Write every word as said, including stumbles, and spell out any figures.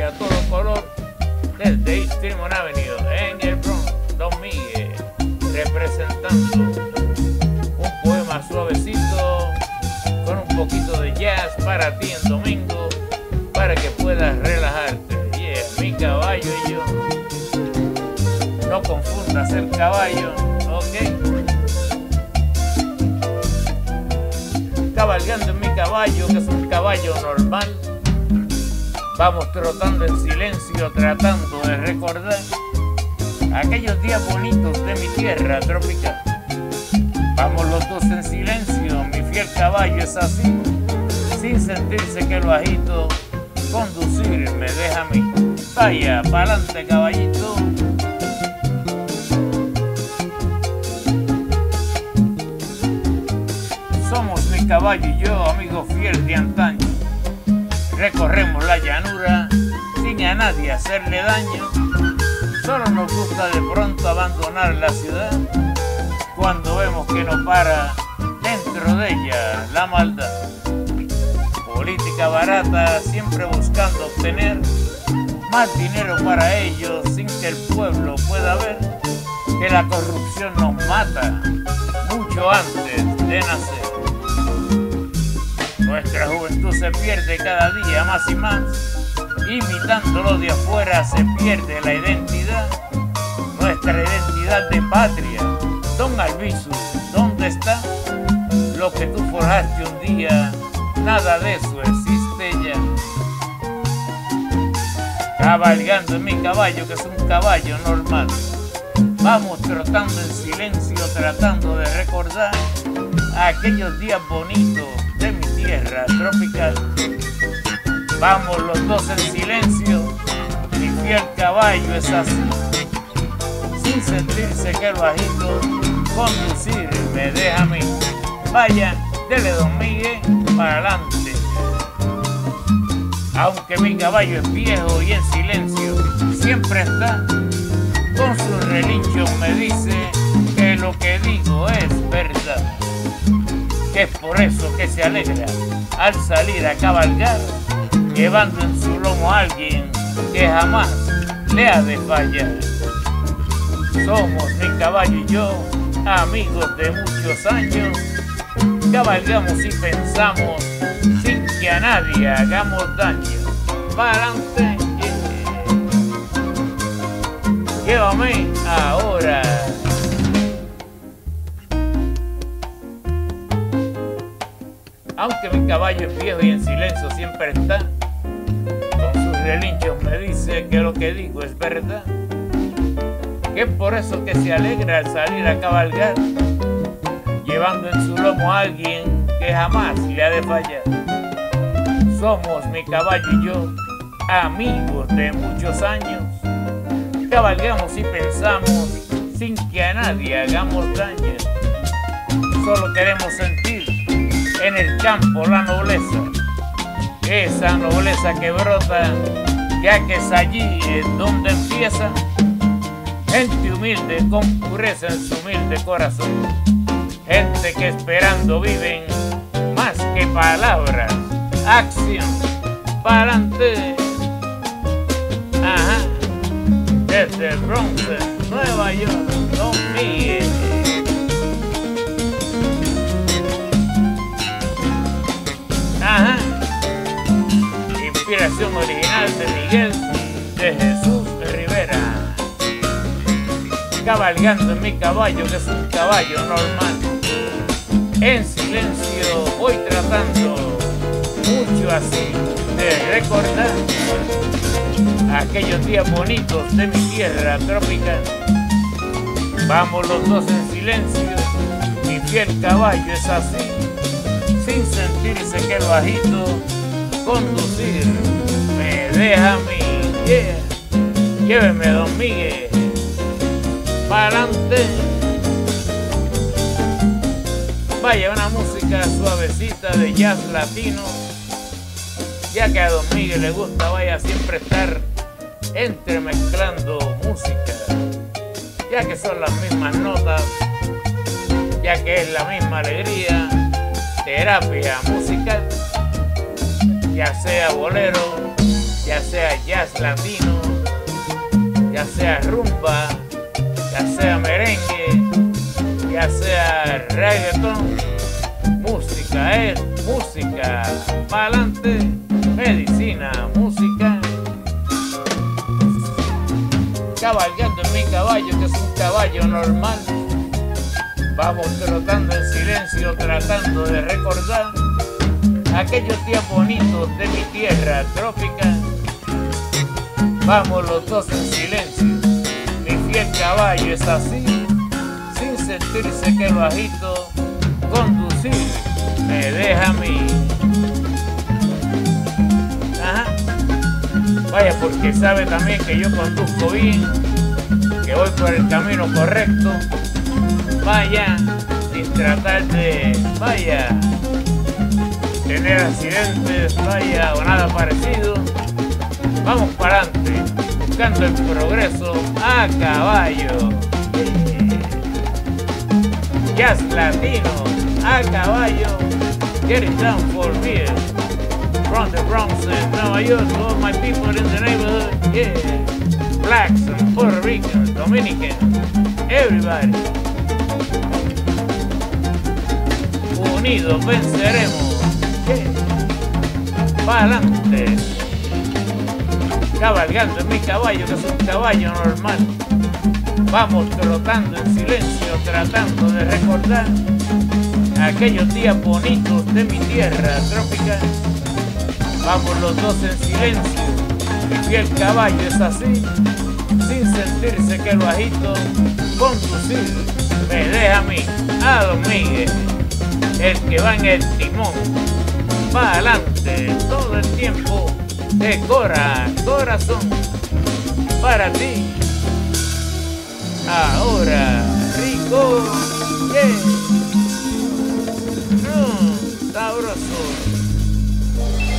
a todo color desde East Tremont Avenue en el Bronx, Don Miguel, representando un poema suavecito con un poquito de jazz para ti en domingo, para que puedas relajarte. Yeah, mi caballo y yo. No confundas el caballo, ok. Cabalgando en mi caballo, que es un caballo normal. Vamos trotando en silencio, tratando de recordar aquellos días bonitos de mi tierra tropical. Vamos los dos en silencio, mi fiel caballo es así, sin sentirse que lo agito, conducir me deja a mí. Vaya, pa'lante caballito. Somos mi caballo y yo, amigo fiel de antaño. Recorremos la llanura sin a nadie hacerle daño. Solo nos gusta de pronto abandonar la ciudad cuando vemos que no para dentro de ella la maldad. Política barata, siempre buscando obtener más dinero para ellos sin que el pueblo pueda ver que la corrupción nos mata mucho antes de nacer. Nuestra juventud se pierde cada día más y más, imitando lo de afuera se pierde la identidad, nuestra identidad de patria. Don Albizu, ¿dónde está? Lo que tú forjaste un día, nada de eso existe ya. Cabalgando en mi caballo, que es un caballo normal, vamos trotando en silencio, tratando de recordar aquellos días bonitos de mi tierra tropical. Vamos los dos en silencio, mi fiel caballo es así, sin sentirse que lo agito, conducir me deja a mí. Vaya, dele Don Miguel para adelante. Aunque mi caballo es viejo y en silencio siempre está, con su relincho me dice que lo que digo es verdad. Que es por eso que se alegra al salir a cabalgar, llevando en su lomo a alguien que jamás le ha de fallar. Somos mi caballo y yo, amigos de muchos años, cabalgamos y pensamos sin que a nadie hagamos daño. Para adelante, yeah. Llévame ahora. Aunque mi caballo es viejo y en silencio siempre está, con sus relinchos me dice que lo que digo es verdad. Que es por eso que se alegra al salir a cabalgar, llevando en su lomo a alguien que jamás le ha de fallar. Somos mi caballo y yo, amigos de muchos años, cabalgamos y pensamos sin que a nadie hagamos daño. Solo queremos sentir en el campo la nobleza, esa nobleza que brota, ya que es allí es donde empieza. Gente humilde con pureza en su humilde corazón, gente que esperando viven más que palabras, acción, pa'lante. Ajá, desde el Bronx, Nueva York, Don Miguel. Ajá, inspiración original de Miguel de Jesús Rivera. Cabalgando en mi caballo, que es un caballo normal, en silencio voy tratando mucho así de recordar aquellos días bonitos de mi tierra tropical. Vamos los dos en silencio, mi fiel caballo es así, sin sentirse que lo agito, conducir me deja a mí, yeah. Lléveme Don Miguel para adelante. Vaya, una música suavecita de jazz latino, ya que a Don Miguel le gusta, vaya, siempre estar entremezclando música, ya que son las mismas notas, ya que es la misma alegría, terapia musical, ya sea bolero, ya sea jazz latino, ya sea rumba, ya sea merengue, ya sea reggaetón, música es música, pa'lante, medicina, música. Cabalgando en mi caballo, que es un caballo normal, vamos trotando en silencio, tratando de recordar aquellos días bonitos de mi tierra trópica. Vamos los dos en silencio, mi fiel caballo es así, sin sentirse que lo agito, conducir me deja a mí. Ajá. Vaya, porque sabe también que yo conduzco bien, que voy por el camino correcto. Vaya, sin tratar de, vaya, tener accidentes, vaya, o nada parecido. Vamos para adelante, buscando el progreso a caballo. Jazz latino, a caballo, getting down for real. From the Bronx and Nueva York, to all my people in the neighborhood, yeah. Blacks and Puerto Ricans, Dominicans, everybody. Unidos venceremos, yeah. Para adelante. Cabalgando en mi caballo, que es un caballo normal. Vamos trotando en silencio, tratando de recordar aquellos días bonitos de mi tierra tropical. Vamos los dos en silencio, mi fiel caballo es así, sin sentirse que lo agito, conducir me deja a mí, a Don Miguel, el que va en el timón, va adelante todo el tiempo, de cora, corazón, para ti, ahora, rico, yeah, mm, sabroso.